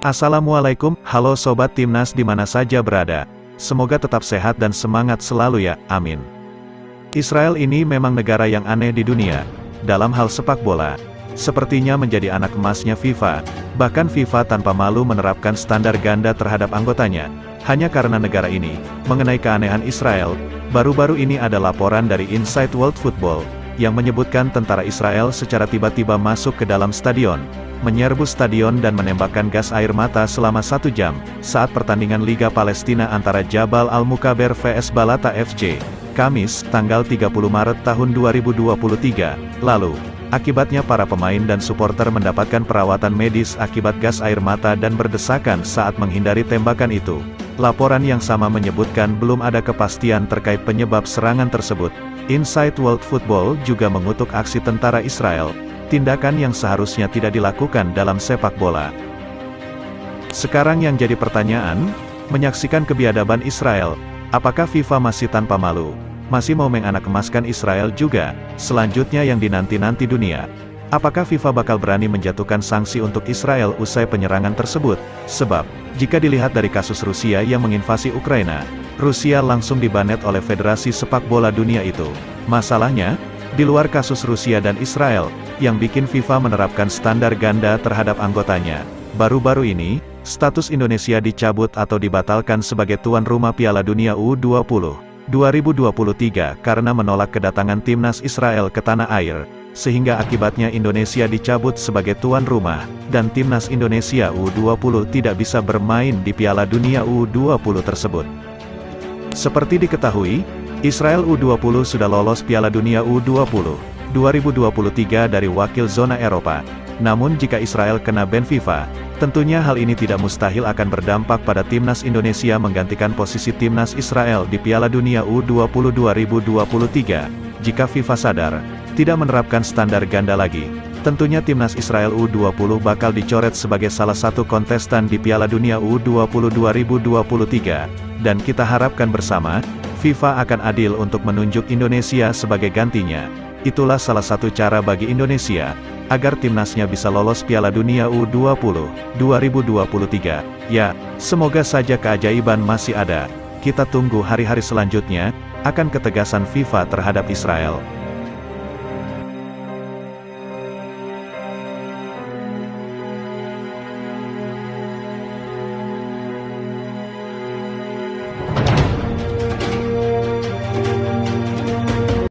Assalamualaikum, halo Sobat Timnas di mana saja berada. Semoga tetap sehat dan semangat selalu ya, amin. Israel ini memang negara yang aneh di dunia, dalam hal sepak bola. Sepertinya menjadi anak emasnya FIFA, bahkan FIFA tanpa malu menerapkan standar ganda terhadap anggotanya. Hanya karena negara ini, mengenai keanehan Israel, baru-baru ini ada laporan dari Inside World Football, yang menyebutkan tentara Israel secara tiba-tiba masuk ke dalam stadion, menyerbu stadion dan menembakkan gas air mata selama 1 jam, saat pertandingan Liga Palestina antara Jabal Al-Mukaber vs Balata FC, Kamis, tanggal 30 Maret tahun 2023, lalu. Akibatnya para pemain dan supporter mendapatkan perawatan medis akibat gas air mata dan berdesakan saat menghindari tembakan itu. Laporan yang sama menyebutkan belum ada kepastian terkait penyebab serangan tersebut. Inside World Football juga mengutuk aksi tentara Israel, tindakan yang seharusnya tidak dilakukan dalam sepak bola. Sekarang yang jadi pertanyaan, menyaksikan kebiadaban Israel, apakah FIFA masih tanpa malu? Masih mau menganak emaskan Israel juga? Selanjutnya yang dinanti-nanti dunia. Apakah FIFA bakal berani menjatuhkan sanksi untuk Israel usai penyerangan tersebut? Sebab, jika dilihat dari kasus Rusia yang menginvasi Ukraina, Rusia langsung dibanet oleh Federasi Sepak Bola Dunia itu. Masalahnya, di luar kasus Rusia dan Israel, yang bikin FIFA menerapkan standar ganda terhadap anggotanya. Baru-baru ini, status Indonesia dicabut atau dibatalkan sebagai tuan rumah Piala Dunia U20 2023 karena menolak kedatangan timnas Israel ke tanah air, sehingga akibatnya Indonesia dicabut sebagai tuan rumah, dan timnas Indonesia U20 tidak bisa bermain di Piala Dunia U20 tersebut. Seperti diketahui, Israel U20 sudah lolos Piala Dunia U20 2023 dari wakil zona Eropa. Namun jika Israel kena ban FIFA, tentunya hal ini tidak mustahil akan berdampak pada timnas Indonesia menggantikan posisi timnas Israel di Piala Dunia U20 2023. Jika FIFA sadar, tidak menerapkan standar ganda lagi, tentunya timnas Israel U20 bakal dicoret sebagai salah satu kontestan di Piala Dunia U20 2023. Dan kita harapkan bersama, FIFA akan adil untuk menunjuk Indonesia sebagai gantinya. Itulah salah satu cara bagi Indonesia, agar timnasnya bisa lolos Piala Dunia U20 2023. Ya, semoga saja keajaiban masih ada. Kita tunggu hari-hari selanjutnya, akan ketegasan FIFA terhadap Israel.